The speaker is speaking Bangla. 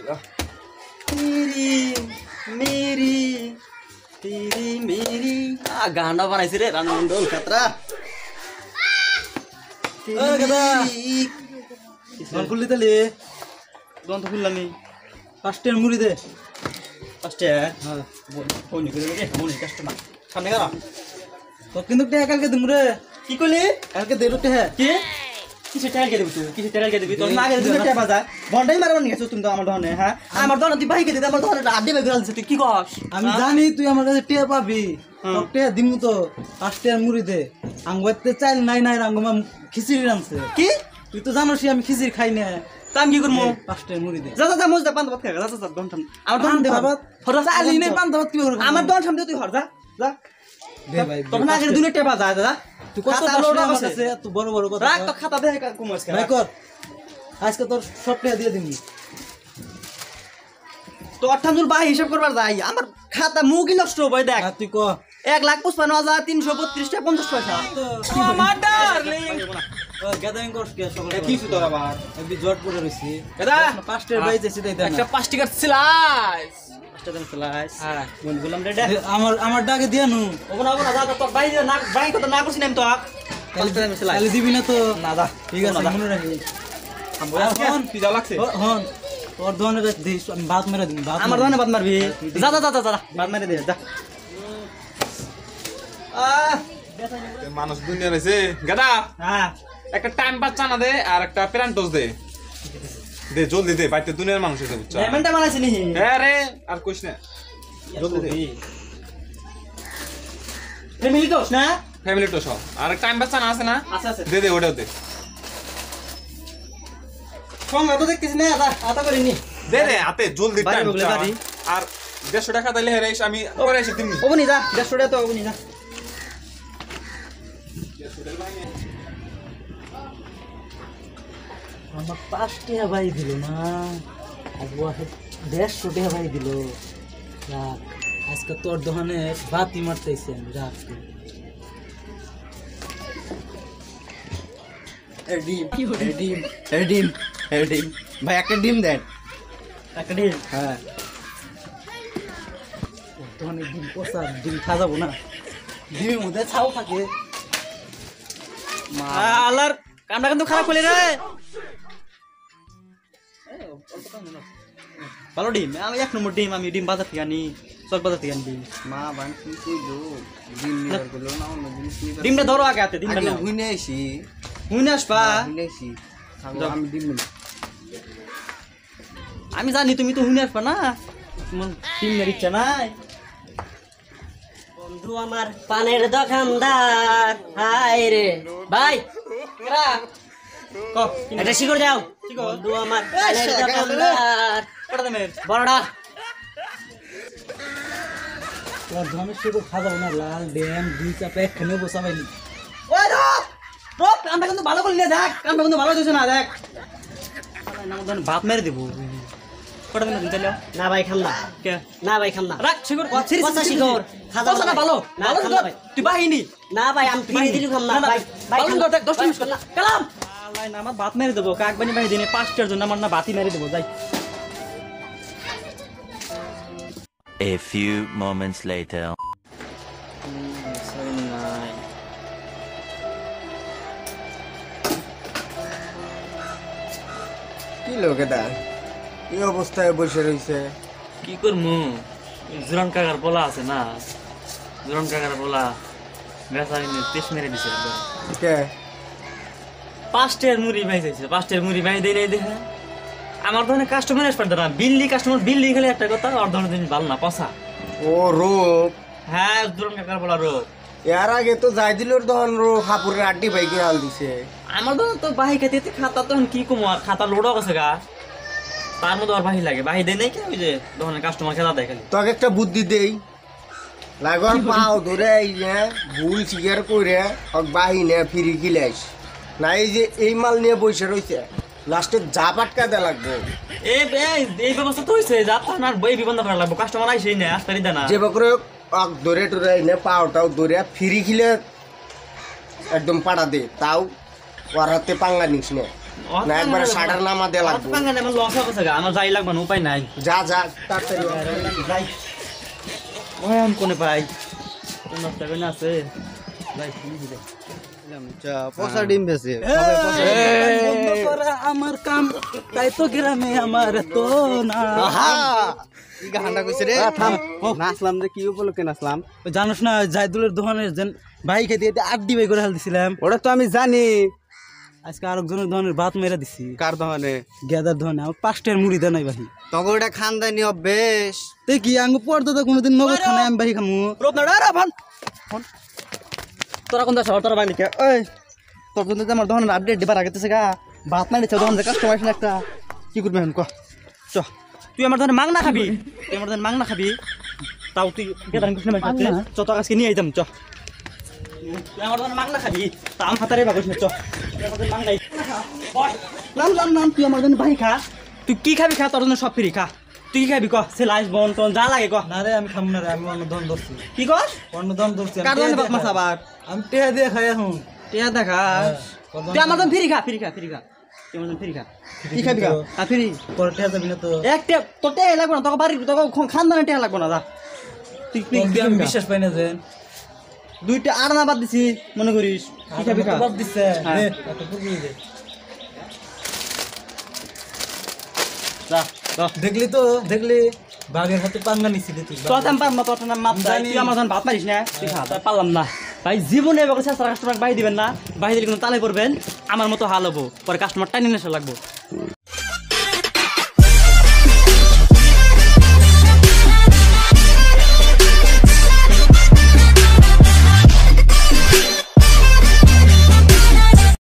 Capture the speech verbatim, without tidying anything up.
तेरी मेरी तेरी मेरी आ गाना बनाइছে रे রানমন্ডল খাতরা ও গাদা বল খুললি তালে দন্ত খুললামি পাঁচটার মুড়ি দে পাঁচটা হ্যাঁ ফোন করে রে ফোন কাস্টমার সামনে গেল তো কিন্তু টাকা কালকে দিমু রে কি কইলি কালকে দে রুটে হ্যাঁ কি কিসে টাকা কে দিবি তুই কিসে টাকা কে দিবি তোর না আগে দিবি টাকা বাজা বন্ডাই মারবার নিয়েছ তুমি তো আমার দহনে হ্যাঁ আমার দহনে তুই বাইকে দিতে আমার দহনে আড্ডে বের দিছিস তুই কি কস আমি জানি তুই আমার কাছে টিয়া পাবি তোকে দিমু তো পাঁচটার মুড়ি দে আঙ্গুতে চাইল নাই নাই আঙ্গুমা খিচুড়ি রানছে কি তুই তো জানোস আমি খিচুড়ি খাই না তা আমি কি করবো পাঁচটার মুড়ি দে যা যা যা মজদা পান ভাত খা যা যা দহন থাম আমার দহন দে ভাত হরজা চালি নে পান দাও কি করব আমার দহন সামনে তুই হর যা যা দে ভাই তখন আগে দুনে টেপা যায় দাদা তুই কত লোড আছে তুই বড় বড় কথা রাখ তো খাতা দে কমস ভাই কর আজকে তোর সব টাকা দিয়ে দিবি তো আঠানুর বাই হিসাব করবার যাই আমার খাতা মুখই নষ্ট হবে দেখ আর তুই ক এক লাখ পঁচপান্ন হাজার তিনশো বত্রিশ টাকা পঞ্চাশ পয়সা আমার ডার্লিং ও গ্যাদারিং করছ কি সকাল কি কিছু তোর আবার একদি জট পড়ে রইছি দাদা পাঁচটার বাইজ এসে দেই একটা পাঁচ টাকার স্লাইস পাঁচটা দাম স্লাইস হ্যাঁ মন বললাম রে আমার আমার ডাকে দিয়া নু ওনা ওনা দাদা তোর বাই না বাই কথা না করছিস আমি তো পাঁচটা দাম স্লাইস তাহলে দিবি না তো না দা ঠিক আছে মনে রাখি হন পিজা লাগছে হন তোর দোকানে দিস আমি বাত মেরে দিই বাত আমার দোকানে বাদ মারবি যা যা যা যা বাদ মেরে দে যা আহ মানুষ দুনিয়া রয়েছে গাদা হ্যাঁ একটা টাইম পাস না দে আর একটা প্যারান্টোস দে দে জলদি দে বাইতে দুনিয়ার মানুষ আছে বুঝছো লেমনটা বানাইছিস নি হ্যাঁ রে আর কইস না জলদি দে ফ্যামিলি দোস না ফ্যামিলি তো সব আর টাইম পাস না আছে না আছে আছে দে দে ওটাও দে সঙ্গে তো দেখতেছিস না আদা আদা করে নি দে দে হাতে জলদি বাড়ি টাইম বগলে বাড়ি। আর দেড়শো টাকা দিলে হেরে আমি করে এসে দিমনি ওবনি যা দেড়শো টাকা তো ওবনি যা আমার পাঁচ টাকা ভাই দিল না আবু দেড়শো টাকা ভাই দিল রাখ আজকে তোর দোকানে বাতি মারতেছি আমি রাখ ডিম ডিম ডিম ডিম ভাই একটা ডিম দেন একটা ডিম হ্যাঁ দোকানে ডিম কষা ডিম খাওয়াবো না ডিমের মধ্যে ছাও থাকে আলার কামটা কিন্তু খারাপ করলি রে ভালো ডিম আমি এক নম্বর ডিম আমি ডিম বাজার থেকে আনি চক বাজার থেকে আনি ডিম মা বান কি কইলো দিন নিবার কইলো না অন্য জিনিস নিবার ডিমটা ধরো আগে হাতে ডিমটা আগে নাও হুইনে আইছি হুইনে আসবা হুইনে আইছি যাও। আমি দিন না আমি জানি তুমি তো হুইনে আসবা না তোমার ডিমের ইচ্ছা নাই বন্ধু আমার পানের দোকানদার হাই রে ভাই ক এটা শিকড় দাও বন্ধু আমার পানের দোকানদার বড়টা তোর দোকানে শুধু খাওয়াবো না লাল ড্যাম দুই চাপে একখানে বসাবাইনি ওই রব রব কামটা কিন্তু ভালো করলি না দেখ কামটা কিন্তু ভালো দিছ না দেখ না মদন বাপ মেরে দেব কটা দিন দিন চলো না ভাই খাম না কে না ভাই খাম না রাখ শিকড় কথা শিকড় খাজা না ভালো না ভালো খাম শিকড় না ভাই তুই বাহিনী না ভাই আমি ফিরে দিলু খাম না ভাই ভাই ভালো খাম শিকড় না। দেখ দশ মিনিট কর কালাম আল্লাহ না আমার বাপ মেরে দেবো কাকবানি বাহি দিনে পাঁচটার জন্য আমার না বাতি মেরে দেবো যাই A few moments later. কি লোকে দা এই অবস্থায় বসে রইছে কি করমু জুরান কাকার বলা আছে না জুরান কাকার বলা বেচারিনে তেস মেরে দিছে একবার। কে পাঁচটার মুড়ি ভাই চাইছে পাঁচটার মুড়ি ভাই দেয় নাই দেখে আমার ধরনের কাস্টমার আসবে না বিল্লি কাস্টমার বিল্লি খেলে একটা কথা আর ধরনের জিনিস ভালো না পচা ও রূপ হ্যাঁ জুরান কাকার বলা রোগ এর আগে তো যাই দিলোর দহন রো হাপুরের আড্ডি বাইক হাল দিছে আমার ধর তো বাহি খেতে খাতা তখন কি কমো আর খাতা লোডও গেছে গা তার মধ্যে আর বাহি লাগে বাহি দেয় নাই কি ওই যে ধরনের কাস্টমার খেলা দেয় খালি তোকে একটা বুদ্ধি দেই লাগন পাও ধরে আইলে ভুল স্বীকার করে হক বাহিনে ফিরি গিলাইস না এই যে এই মাল নিয়ে বসে রইছে লাস্টে যা পাটকা দেয়া লাগবে এই এই- এই ব্যবস্থা তো হয়েছে যা আপনার বই বিবন্ধ করা লাগবে কাস্টমার আইসেই না আসতে দেয় না যে বকরে অক ধরে টরে এনে পাওটাও ধরে ফিরি খিলে একদম পাড়া দে তাও ওর হাতে পাঙ্গা নিস নে না একবারে ষাটার নামা দেয়া লাগবে পাঙ্গানে আমার লস হবে গা আমার যাই লাগবে না উপায় নাই যা যা তাড়াতাড়ি যাই ওই আমি কোনে পাই কোন টাকা না আছে যাই শুনি দিলে পচা ডিম বেশি বন্ধ করা আমার কাম তাই তো গ্রামে আমার তো না কি গানটা কইছে রে থাম নাচলাম রে কি উপলক্ষে নাচলাম ওই জানোস না জাইদুলের দোকানের যেন ভাই খেতে এতে আড্ডি বাই করে হাল দিছিলাম ওটা তো আমি জানি আজকে আরেকজনের দোকানের ভাত মেরে দিছি কার দোকানে গেদার দোকানে আমার পাঁচটার মুড়ি দেয় নাই ভাই তখন ওটা খানদানি অভ্যেস তুই কি আঙ্গু পড়তো তো কোনোদিন নগদ খানা আমি ভাই খামু রোপনা ভান তোরা কোন দাস তোরা বাঙালি কে ওই তোর জন্য আমার দোকানের আপডেট দিবার আগে গা ভাত না দিচ্ছে দোকান কাস্টমার আসলে একটা কি করবি এখন ক চ তুই আমার দোকানে মাংনা খাবি তুই আমার দোকানে মাংনা খাবি তাও তুই গেদান কৃষ্ণ ভাই খাতে চ তো আজকে নিয়ে আইতাম চ তুই আমার দোকানে মাংনা খাবি তা আম হাতারে বাগস চ তুই আমার দোকানে মাংনাই নাম নাম নাম তুই আমার দোকানে ভাই খা তুই কি খাবি খা তোর জন্য সব ফ্রি খা তুই কি খাবি ক সেলাইস বন তোর যা লাগে ক না রে আমি খামু না রে আমি অন্য দন ধরছি কি কস অন্য দন ধরছি কার দোকানে বাপ মাছ আবার আমি টেহা দিয়ে খাই এখন টিয়া দেখা তুই আমার দোকান ফ্রি খা ফ্রি খা ফ্রি খা তুই আমার দোকান ফ্রি খা কি খাবি খা আর ফ্রি পরে টেহা যাবি না তো এক টেপ তোর টেয়া লাগবে না তোকে বাড়ি তোকে খানদানে টেয়া লাগবে না যা তুই তুই তোকে আমি বিশ্বাস পাই না যে দুইটা আর না বাদ দিছি মনে করিস কি খাবি খা বাদ দিছে হ্যাঁ। দে এত পুরি দে যা যা দেখলি তো দেখলি বাঘের হাতে পাঙ্গা নিছিলি তুই তোর তেম পার না তোর তেম মাপ দেয় তুই আমার দোকান ভাত মারিস না তুই খা তাই পারলাম না ভাই জীবনে এবার চেষ্টা কাস্টমার বাই দিবেন না বাই দিলে কিন্তু তালে পড়বেন আমার মতো হাল হবো পরে কাস্টমার টাইনে নেশা লাগবো